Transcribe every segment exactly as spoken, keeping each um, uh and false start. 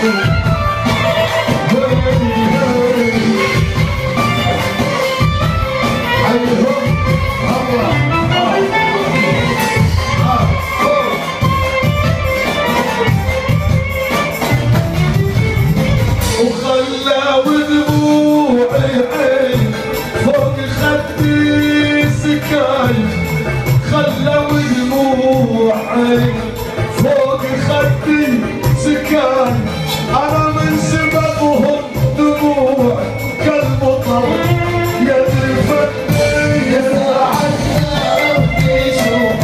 فوق خدي سكان انا من سببهم دموع كالمطر يدري فني يسعدنا يشوف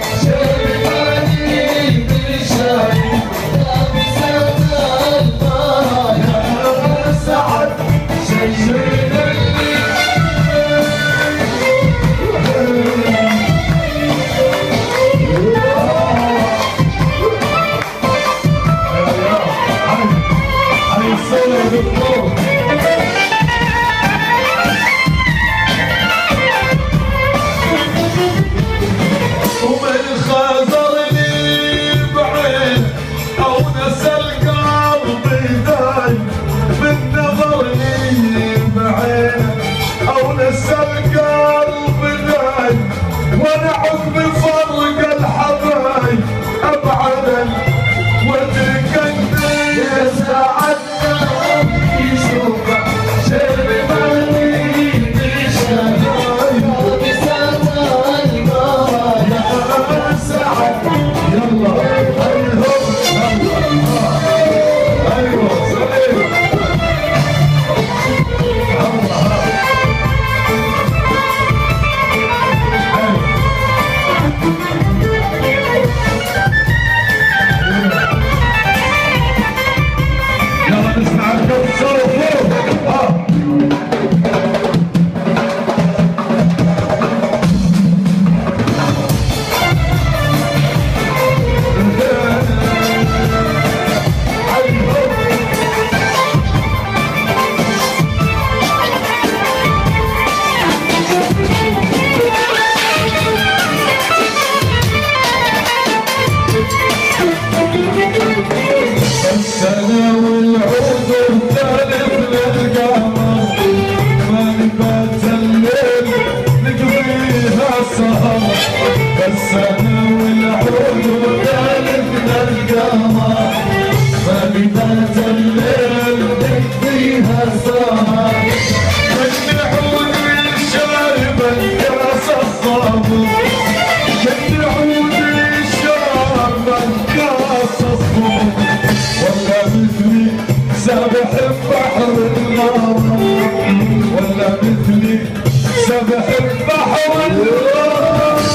شيباني بشاي لابسة البرايا سعد شيباني ومن خاذرني بعين او نسى القلب داي من نظرني بعين او نسى القلب داي وانا عقب فرق الحبايب ابعدا وتركني يسعدنا يشوف شيباني بشاي لابسة البرايا سعد يلا هيهم ايوه صحيح يلا نسمع الكف صوت ها السنة والعود الثالث للقمر ما نبات الليل نقضيها سهر السنة والعود الثالث للقمر ما نبات الليل نقضيها سهر من عودي شارب الكاس الصابر من عودي شارب الكاس الصابر ولا مثلي سابح بحر الغرام ولا مثلي سابح بحر الغرام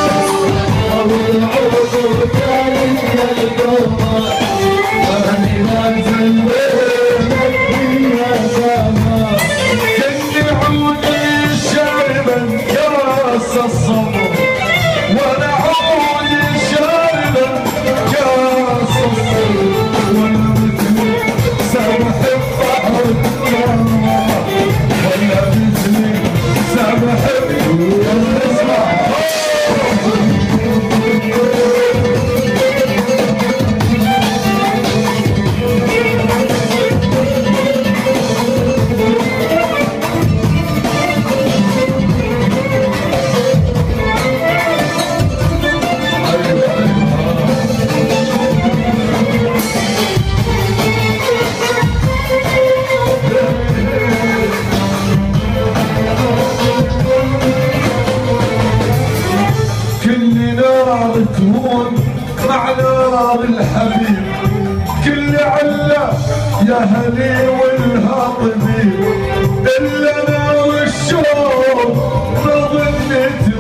والعطر كان القمر أهلي نازل بينك فيها سما كني عودي شاربا كاس الصبر وانا عودي شاربا كاس الصبر ولا مثلي سابح بحر الغرام ولا مثلي سابح تهون مع نار الحبيب كل علة يا هني والهاطبي إلا نار الشوق نظنتي